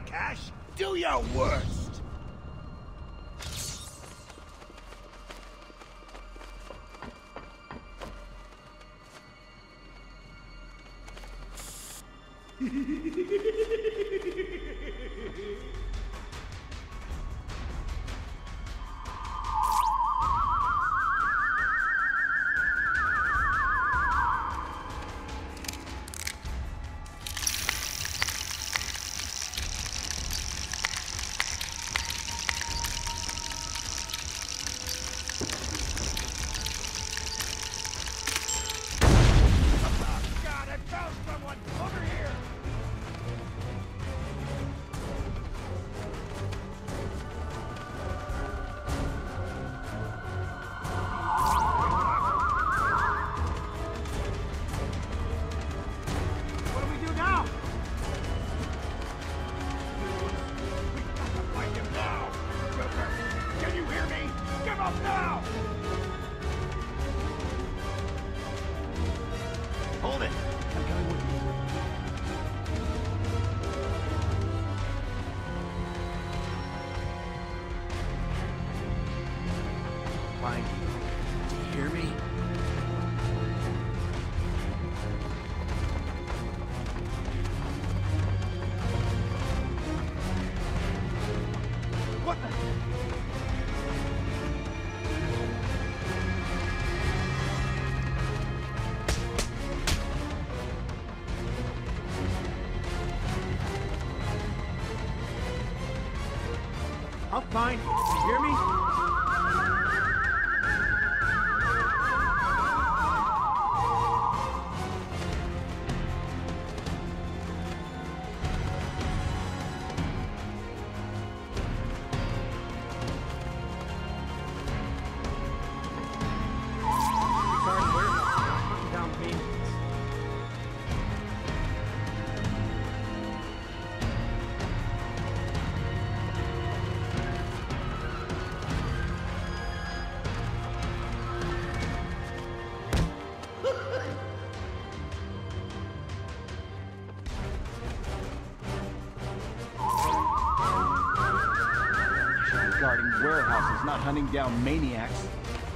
cash. Do your worst. Hold it. I'm coming with you. Find you. Do you hear me? What the? I'll find you. You hear me? Guarding warehouses, not hunting down maniacs.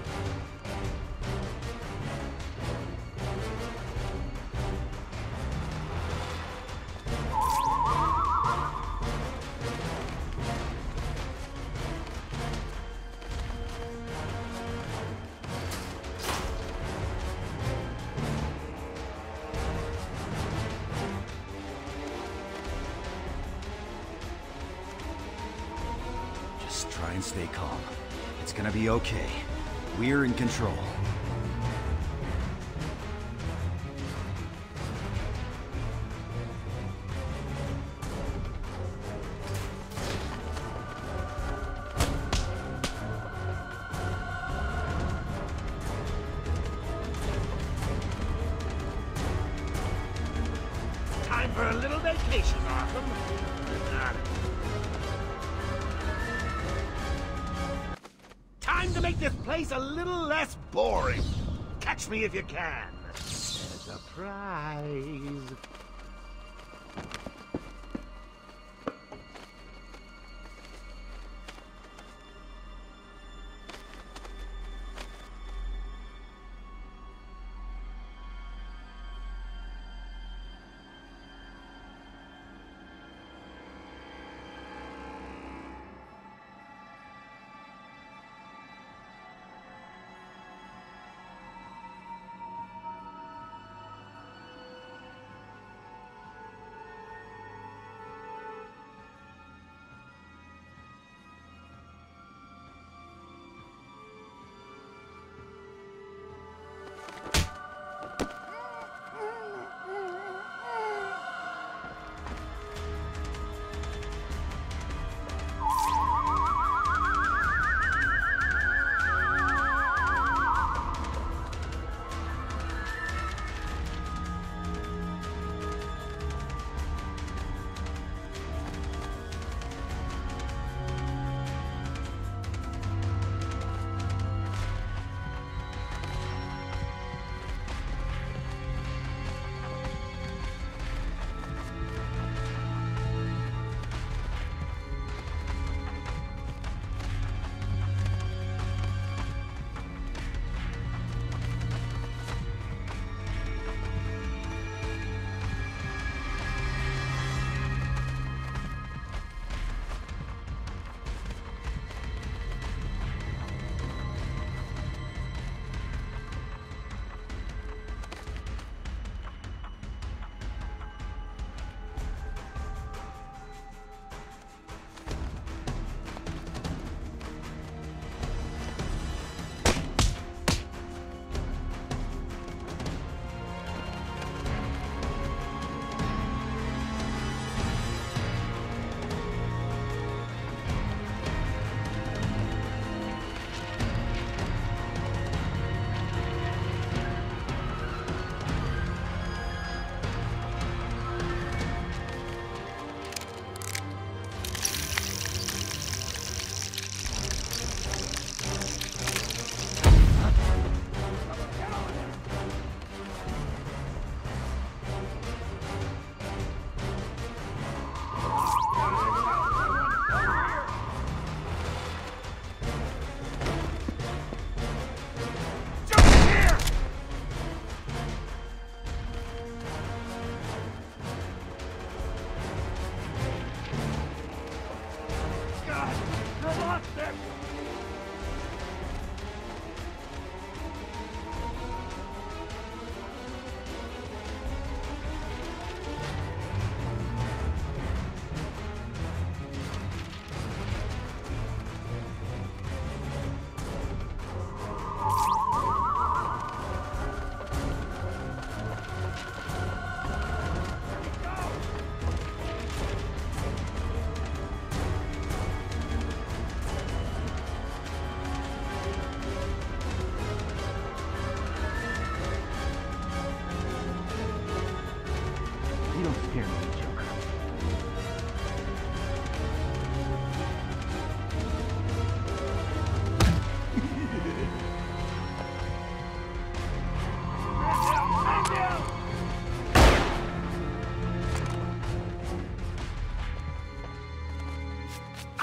Just try and stay calm. It's gonna be okay. We're in control. Time for a little vacation, Arkham. Time to make this place a little less boring. Catch me if you can. As a prize.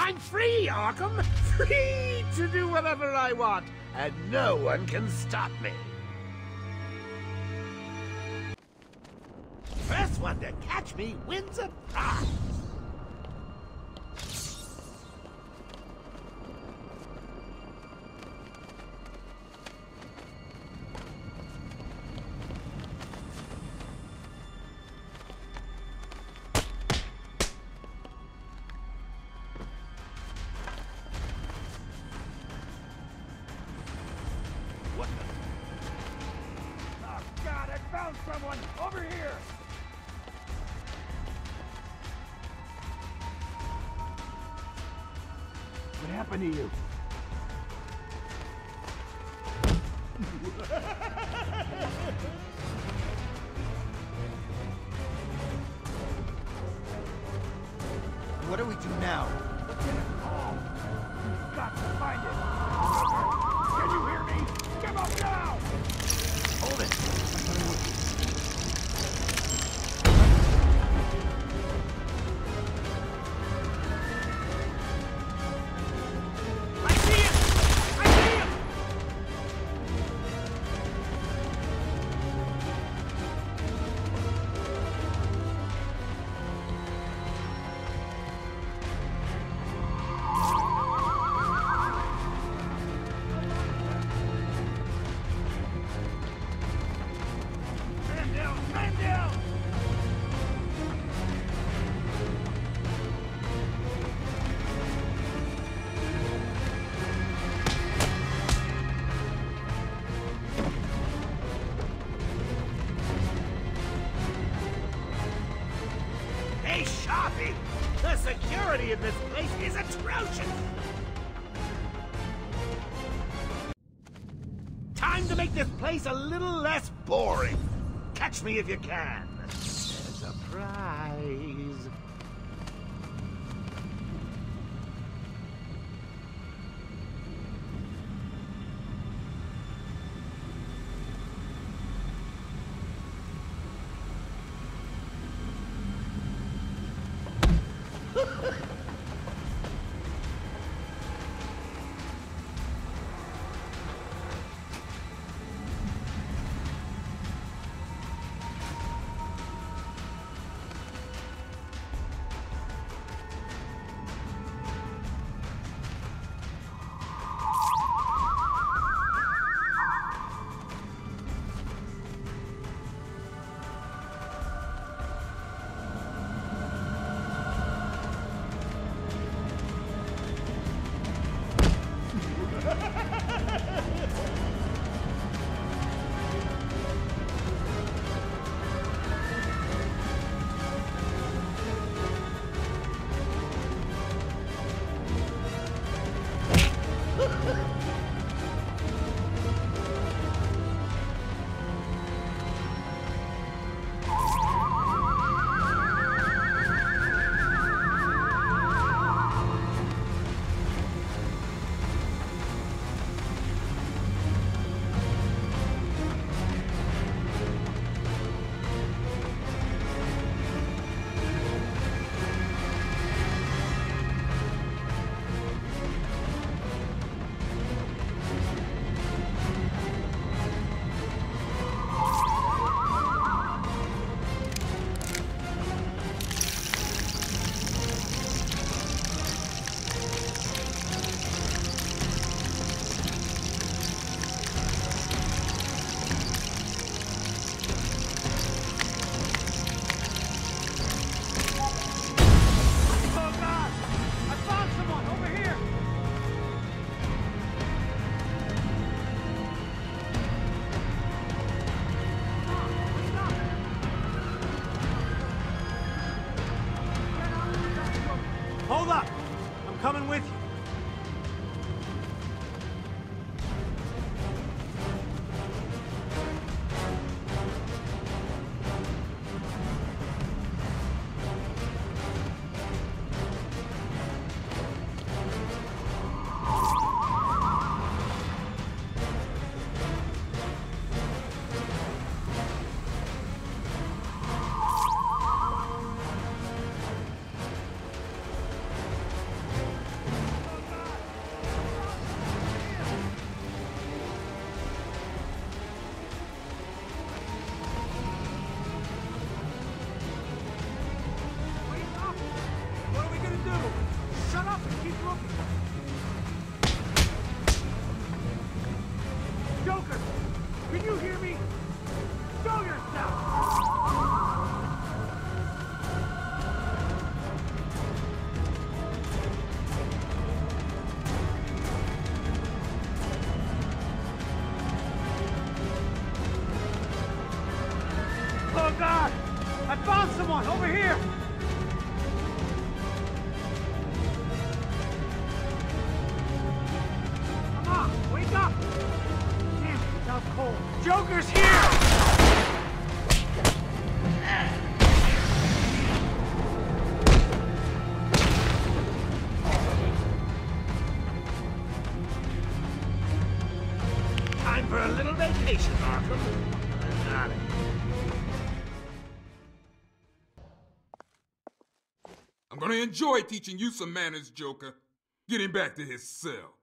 I'm free, Arkham! Free to do whatever I want, and no one can stop me. First one to catch me wins a prize. What the? Oh, God, I found someone! Over here! What happened to you? What do we do now? You've got to find it! Can you hear me? Give up now! Hold it! I see him! I see him! Man down! Man down! Hey, Sharpie! The security in this place is atrocious! Time to make this place a little less boring. Catch me if you can. There's a prize. Hold up! I'm coming with you. Joker! Can you hear me? Show yourself! Oh God! I found someone over here! Come on, wake up! Damn, it's out cold. Joker's here! Time for a little vacation, Arkham. Got it. I'm gonna enjoy teaching you some manners, Joker. Get him back to his cell.